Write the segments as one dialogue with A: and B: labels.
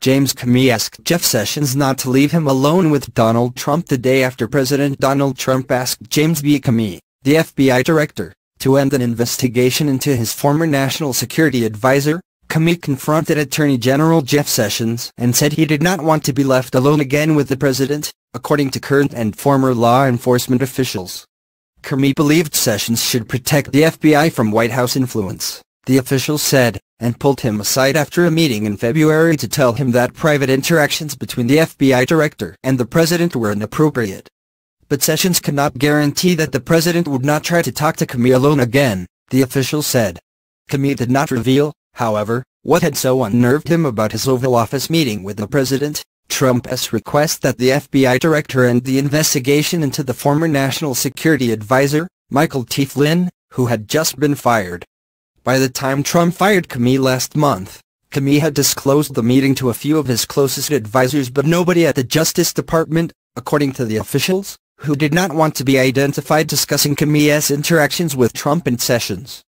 A: James Comey asked Jeff Sessions not to leave him alone with Donald Trump the day after President Donald Trump asked James B. Comey, the FBI director, to end an investigation into his former national security advisor. Comey confronted Attorney General Jeff Sessions and said he did not want to be left alone again with the president, according to current and former law enforcement officials. Comey believed Sessions should protect the FBI from White House influence, the official said, and pulled him aside after a meeting in February to tell him that private interactions between the FBI director and the president were inappropriate. But Sessions could not guarantee that the president would not try to talk to Comey alone again, the official said. Comey did not reveal, however, what had so unnerved him about his Oval Office meeting with the president, Trump's request that the FBI director end the investigation into the former national security advisor, Michael T. Flynn, who had just been fired. By the time Trump fired Comey last month, Comey had disclosed the meeting to a few of his closest advisors but nobody at the Justice Department, according to the officials, who did not want to be identified discussing Comey's interactions with Trump and Sessions.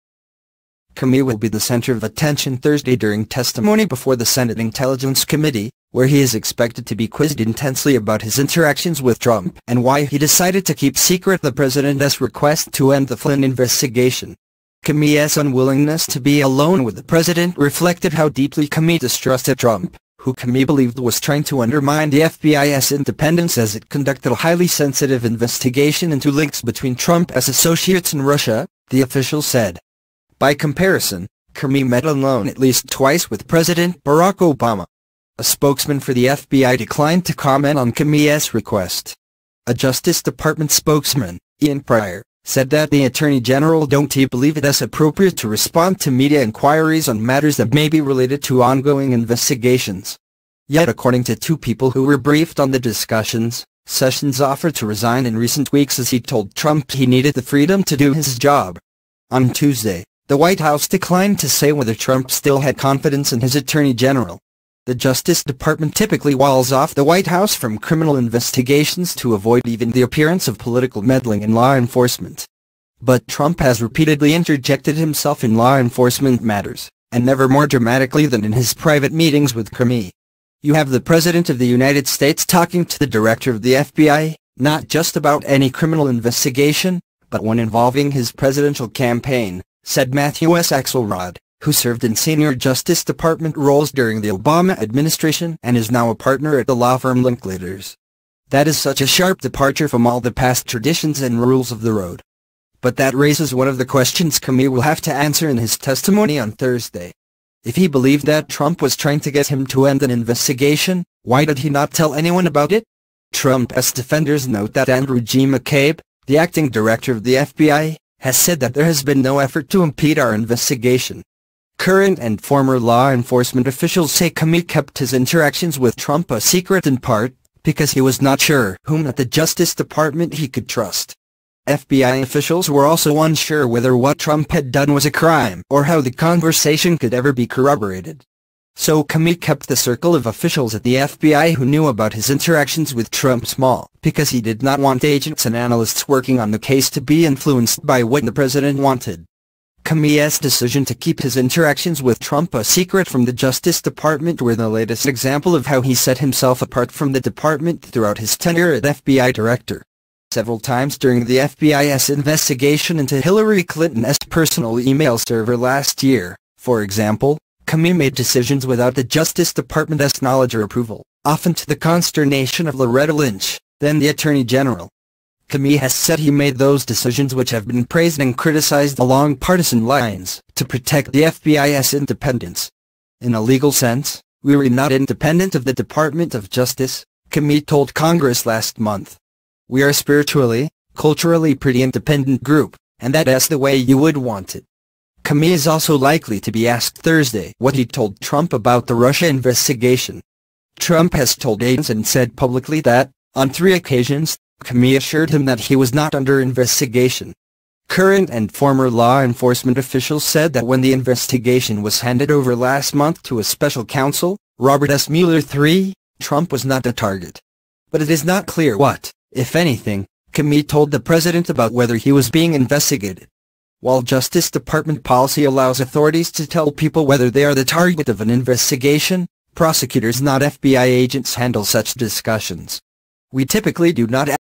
A: Comey will be the center of attention Thursday during testimony before the Senate Intelligence Committee, where he is expected to be quizzed intensely about his interactions with Trump and why he decided to keep secret the president's request to end the Flynn investigation. Comey's unwillingness to be alone with the president reflected how deeply Comey distrusted Trump, who Comey believed was trying to undermine the FBI's independence as it conducted a highly sensitive investigation into links between Trump's associates in Russia, the official said. By comparison, Comey met alone at least twice with President Barack Obama. A spokesman for the FBI declined to comment on Comey's request. A Justice Department spokesman, Ian Pryor, said that the Attorney General don't believe it is appropriate to respond to media inquiries on matters that may be related to ongoing investigations. Yet according to two people who were briefed on the discussions, Sessions offered to resign in recent weeks as he told Trump he needed the freedom to do his job. On Tuesday, the White House declined to say whether Trump still had confidence in his Attorney General. The Justice Department typically walls off the White House from criminal investigations to avoid even the appearance of political meddling in law enforcement. But Trump has repeatedly interjected himself in law enforcement matters, and never more dramatically than in his private meetings with Comey. You have the President of the United States talking to the Director of the FBI, not just about any criminal investigation, but one involving his presidential campaign, said Matthew S. Axelrod, who served in senior Justice Department roles during the Obama administration and is now a partner at the law firm Linklaters. That is such a sharp departure from all the past traditions and rules of the road. But that raises one of the questions Comey will have to answer in his testimony on Thursday. If he believed that Trump was trying to get him to end an investigation, why did he not tell anyone about it? Trump's defenders note that Andrew G. McCabe, the acting director of the FBI, has said that there has been no effort to impede our investigation. Current and former law enforcement officials say Comey kept his interactions with Trump a secret in part because he was not sure whom at the Justice Department he could trust. FBI officials were also unsure whether what Trump had done was a crime or how the conversation could ever be corroborated. So Comey kept the circle of officials at the FBI who knew about his interactions with Trump small because he did not want agents and analysts working on the case to be influenced by what the president wanted. Comey's decision to keep his interactions with Trump a secret from the Justice Department were the latest example of how he set himself apart from the department throughout his tenure as FBI director. Several times during the FBI's investigation into Hillary Clinton's personal email server last year, for example, Comey made decisions without the Justice Department's knowledge or approval, often to the consternation of Loretta Lynch, then the Attorney General. Comey has said he made those decisions which have been praised and criticized along partisan lines to protect the FBI's independence. In a legal sense, we were not independent of the Department of Justice, Comey told Congress last month. We are spiritually, culturally pretty independent group, and that's the way you would want it. Comey is also likely to be asked Thursday what he told Trump about the Russia investigation. Trump has told aides and said publicly that, on 3 occasions, Comey assured him that he was not under investigation. Current and former law enforcement officials said that when the investigation was handed over last month to a special counsel, Robert S. Mueller III, Trump was not a target. But it is not clear what, if anything, Comey told the president about whether he was being investigated. While Justice Department policy allows authorities to tell people whether they are the target of an investigation, Prosecutors, not FBI agents, handle such discussions. We typically do not